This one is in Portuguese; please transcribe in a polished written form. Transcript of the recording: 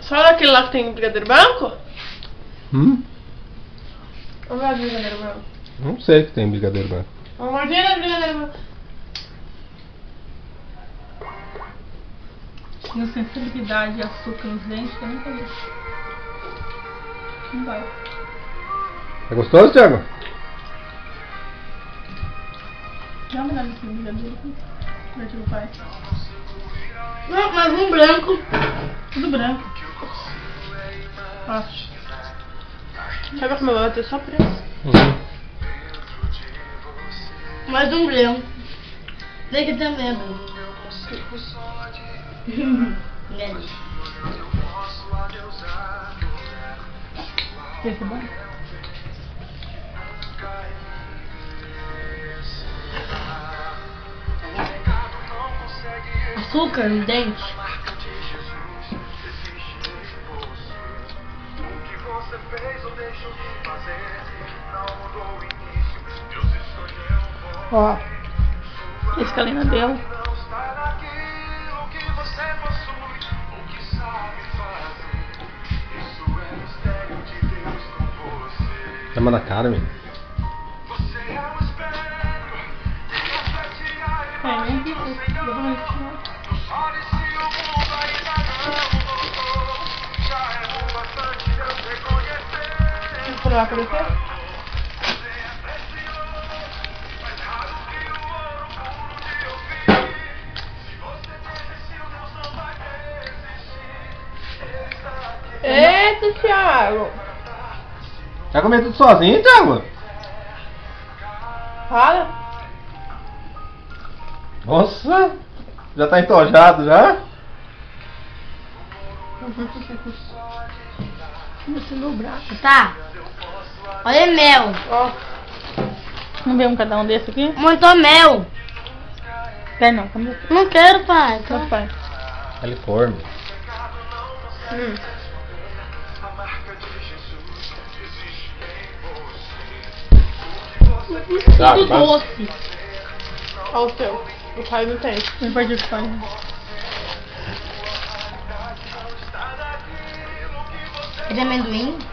Só daquele lá que tem brigadeiro branco? Eu gosto de brigadeiro branco. Não sei que tem brigadeiro branco. Uma mordida de brigadeiro branco. Não tem sensibilidade de açúcar nos dentes, eu nunca vi. Não vai. É gostoso, Thiago? Dá uma olhada nesse brigadeiro aqui. Pra ver o pai. Não, mas um branco. Tudo branco. Acho. Sabe como eu vou ter só preço? Mais um branco. Daqui também é branco. Esse é bom? Açúcar no dente. Ó. Esse que a Lena deu. Chama na cara, menino. Nem vi. Vou provar pra você. Eita, Thiago. Vai comer tudo sozinho, Thiago? Fala. Nossa! Já tá entojado já? Você no braço. Tá. Olha mel. Ó. Vamos ver um cada um desse aqui? Muito mel. Quer não? Vamos ver. Não quero, pai. Então, pai. California. Tá, Tudo mas- doce. Olha o teu. O pai não tem. Não pode o pai. É de amendoim?